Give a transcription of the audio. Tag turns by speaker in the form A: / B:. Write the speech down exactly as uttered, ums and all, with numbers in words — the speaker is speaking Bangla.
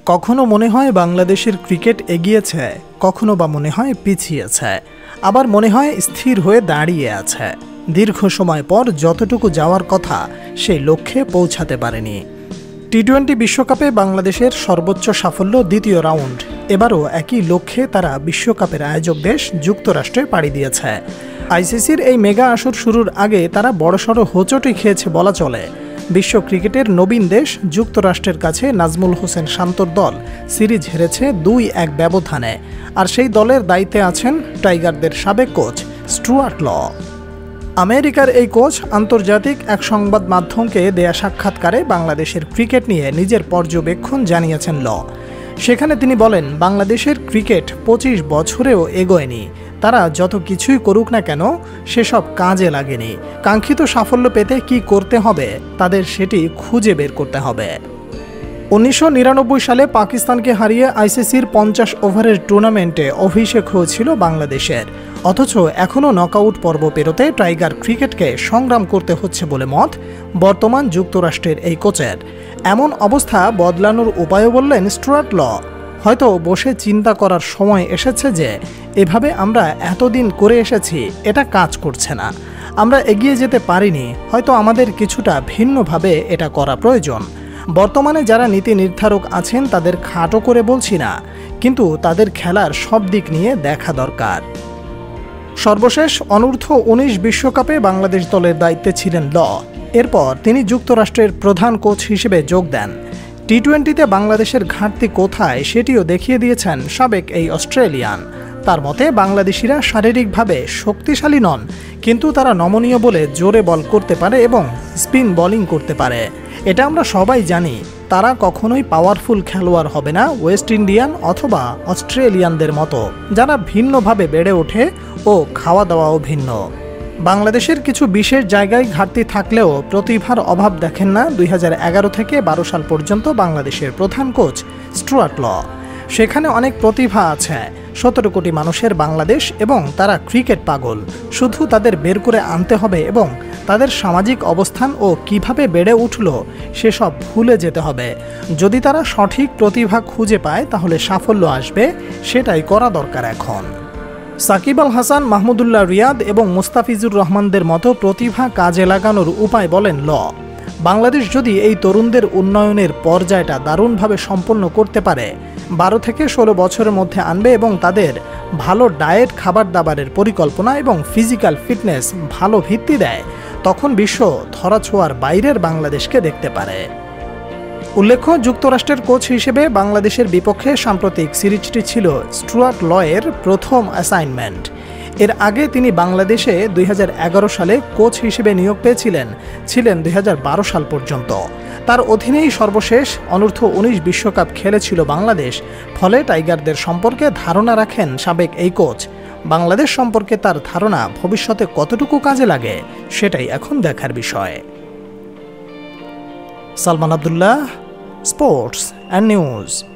A: কখনো মনে হয় বাংলাদেশের ক্রিকেট এগিয়েছে, কখনো বা মনে হয় পিছিয়েছে, আবার মনে হয় স্থির হয়ে দাঁড়িয়ে আছে। দীর্ঘ সময় পর যতটুকু যাওয়ার কথা সেই লক্ষ্যে পৌঁছাতে পারেনি। টি টোয়েন্টি বিশ্বকাপে বাংলাদেশের সর্বোচ্চ সাফল্য দ্বিতীয় রাউন্ড। এবারও একই লক্ষ্যে তারা বিশ্বকাপের আয়োজক দেশ যুক্তরাষ্ট্রে পাড়ি দিয়েছে। আইসিসির এই মেগা আসর শুরুর আগে তারা বড়সড় হোঁচটই খেয়েছে বলা চলে। বিশ্ব ক্রিকেটের নবীন দেশ যুক্তরাষ্ট্রের কাছে নাজমুল হোসেন শান্তর দল সিরিজ হেরেছে দুই এক ব্যবধানে। আর সেই দলের দায়িত্বে আছেন টাইগারদের সাবেক কোচ স্টুয়ার্ট ল। আমেরিকার এই কোচ আন্তর্জাতিক এক সংবাদ মাধ্যমকে দেয়া সাক্ষাৎকারে বাংলাদেশের ক্রিকেট নিয়ে নিজের পর্যবেক্ষণ জানিয়েছেন ল। সেখানে তিনি বলেন, বাংলাদেশের ক্রিকেট পঁচিশ বছরেও এগোয়নি। তারা যত কিছুই করুক না কেন সেসব কাজে লাগেনি। কাঙ্ক্ষিত সাফল্য পেতে কি করতে হবে তাদের সেটি খুঁজে বের করতে হবে। উনিশশো নিরানব্বই সালে পাকিস্তানকে হারিয়ে আইসিসির পঞ্চাশ ওভারের টুর্নামেন্টে অভিষেক হয়েছিল বাংলাদেশের। অথচ এখনও নকআউট পর্ব পেরোতে টাইগার ক্রিকেটকে সংগ্রাম করতে হচ্ছে বলে মত বর্তমান যুক্তরাষ্ট্রের এই কোচের। এমন অবস্থা বদলানোর উপায়ও বললেন স্টুয়ার্ট ল। হয়তো বসে চিন্তা করার সময় এসেছে যে এভাবে আমরা এতদিন করে এসেছি, এটা কাজ করছে না, আমরা এগিয়ে যেতে পারিনি, হয়তো আমাদের কিছুটা ভিন্নভাবে এটা করা প্রয়োজন। বর্তমানে যারা নীতি নির্ধারক আছেন তাদের খাটো করে বলছি না, কিন্তু তাদের খেলার সব দিক নিয়ে দেখা দরকার। সর্বশেষ অনূর্ধ্ব উনিশ বিশ্বকাপে বাংলাদেশ দলের দায়িত্বে ছিলেন ল। এরপর তিনি যুক্তরাষ্ট্রের প্রধান কোচ হিসেবে যোগ দেন। টি টোয়েন্টিতে বাংলাদেশের ঘাটতি কোথায় সেটিও দেখিয়ে দিয়েছেন সাবেক এই অস্ট্রেলিয়ান। তার মতে বাংলাদেশিরা শারীরিকভাবে শক্তিশালী নন, কিন্তু তারা নমনীয় বলে জোরে বল করতে পারে এবং স্পিন বোলিং করতে পারে। এটা আমরা সবাই জানি। তারা কখনোই পাওয়ারফুল খেলোয়াড় হবে না ওয়েস্ট ইন্ডিয়ান অথবা অস্ট্রেলিয়ানদের মতো, যারা ভিন্নভাবে বেড়ে ওঠে ও খাওয়া দাওয়াও ভিন্ন। বাংলাদেশের কিছু বিশেষ জায়গায় ঘাটতি থাকলেও প্রতিভার অভাব দেখেন না দুই হাজার এগারো থেকে বারো সাল পর্যন্ত বাংলাদেশের প্রধান কোচ স্টুয়ার্ট ল। সেখানে অনেক প্রতিভা আছে। সতেরো কোটি মানুষের বাংলাদেশ এবং তারা ক্রিকেট পাগল। শুধু তাদের বের করে আনতে হবে এবং তাদের সামাজিক অবস্থান ও কিভাবে বেড়ে উঠল সেসব ভুলে যেতে হবে। যদি তারা সঠিক প্রতিভা খুঁজে পায় তাহলে সাফল্য আসবে, সেটাই করা দরকার এখন। সাকিব আল হাসান, মাহমুদুল্লাহ রিয়াদ এবং মুস্তাফিজুর রহমানদের মতো প্রতিভা কাজে লাগানোর উপায় বলেন ল। বাংলাদেশ যদি এই তরুণদের উন্নয়নের পর্যায়টা দারুণভাবে সম্পন্ন করতে পারে, বারো থেকে ষোলো বছরের মধ্যে আনবে এবং তাদের ভালো ডায়েট, খাবার দাবারের পরিকল্পনা এবং ফিজিক্যাল ফিটনেস ভালো ভিত্তি দেয়, তখন বিশ্ব ধরাছোঁয়ার বাইরের বাংলাদেশকে দেখতে পারে। উল্লেখ্য, যুক্তরাষ্ট্রের কোচ হিসেবে বাংলাদেশের বিপক্ষে সাম্প্রতিক সিরিজটি ছিল স্টুয়ার্ট লয়ের প্রথম অ্যাসাইনমেন্ট। এর আগে তিনি বাংলাদেশে দুই হাজার এগারো সালে কোচ হিসেবে নিয়োগ পেয়েছিলেন ছিলেন দুই হাজার বারো সাল পর্যন্ত। তার অধীনেই সর্বশেষ অনূর্ধ্ব উনিশ বিশ্বকাপ খেলেছিল বাংলাদেশ। ফলে টাইগারদের সম্পর্কে ধারণা রাখেন সাবেক এই কোচ। বাংলাদেশ সম্পর্কে তার ধারণা ভবিষ্যতে কতটুকু কাজে লাগে সেটাই এখন দেখার বিষয়। Salman Abdullah, sports and news.